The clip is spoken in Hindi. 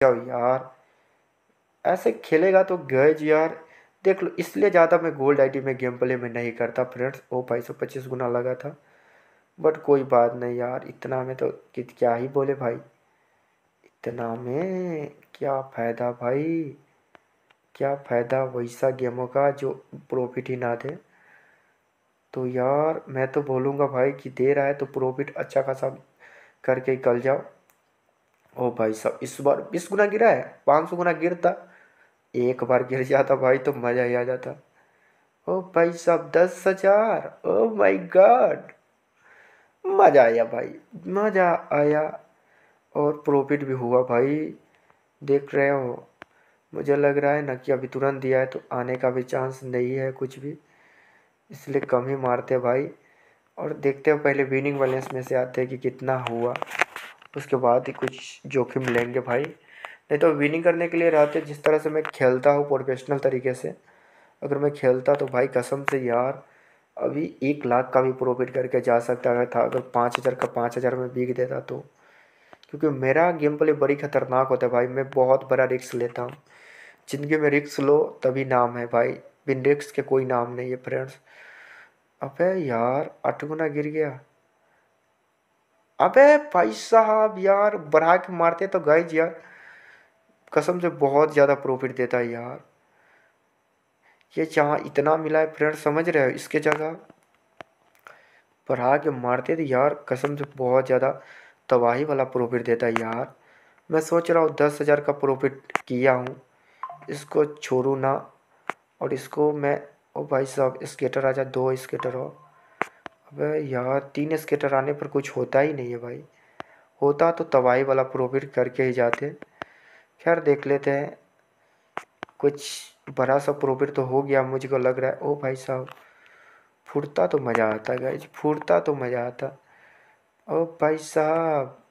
जाओ यार, ऐसे खेलेगा तो गए जी यार। देख लो, इसलिए ज़्यादा मैं गोल्ड आईडी में गेम प्ले में नहीं करता फ्रेंड्स। ओ भाई 125 गुना लगा था, बट कोई बात नहीं यार, इतना में तो क्या ही बोले भाई। इतना में क्या फ़ायदा भाई, क्या फ़ायदा वैसा गेमों का जो प्रॉफिट ही ना दे। तो यार मैं तो बोलूँगा भाई कि दे रहा है तो प्रॉफिट अच्छा खासा करके ही कल जाओ। ओ भाई साहब, इस बार 20 गुना गिरा है, 500 गुना गिरता, एक बार गिर जाता भाई तो मज़ा ही आ जाता। ओ भाई साहब 10,000, ओ माय गॉड, मज़ा आया भाई, मज़ा आया। और प्रॉफिट भी हुआ भाई, देख रहे हो। मुझे लग रहा है ना कि अभी तुरंत दिया है तो आने का भी चांस नहीं है कुछ भी, इसलिए कम ही मारते हैं भाई। और देखते हो पहले विनिंग बैलेंस में से आते हैं कि कितना हुआ, उसके बाद ही कुछ जोखिम लेंगे भाई। नहीं तो विनिंग करने के लिए रहते, जिस तरह से मैं खेलता हूँ प्रोफेशनल तरीके से, अगर मैं खेलता तो भाई कसम से यार अभी 1 लाख का भी प्रॉफिट करके जा सकता था, अगर 5,000 का 5,000 में बिक देता तो। क्योंकि मेरा गेम प्ले बड़ी खतरनाक होता है भाई, मैं बहुत बड़ा रिस्क लेता हूँ। ज़िंदगी में रिस्क लो तभी नाम है भाई, बिन रिस्क के कोई नाम नहीं है फ्रेंड्स। अबे यार 8 गुना गिर गया। अबे भाई साहब यार, बढ़ा के मारते तो गाइज यार, कसम से बहुत ज़्यादा प्रॉफिट देता है यार। ये जहाँ इतना मिला है फ्रेंड्स, समझ रहे हो, इसके जगह बढ़ा के मारते थे यार, कसम से बहुत ज़्यादा तबाही वाला प्रॉफिट देता है यार। मैं सोच रहा हूँ 10,000 का प्रॉफिट किया हूँ, इसको छोड़ू ना। और इसको मैं, ओ भाई साहब स्केटर आजा, 2 स्केटर हो। अबे यार 3 स्केटर आने पर कुछ होता ही नहीं है भाई, होता तो तबाही वाला प्रॉफिट करके ही जाते। खैर देख लेते हैं, कुछ बड़ा सा प्रॉफिट तो हो गया मुझको लग रहा है। ओ भाई साहब, फूटता तो मज़ा आता गाइज, फूटता तो मज़ा आता। ओ भाई साहब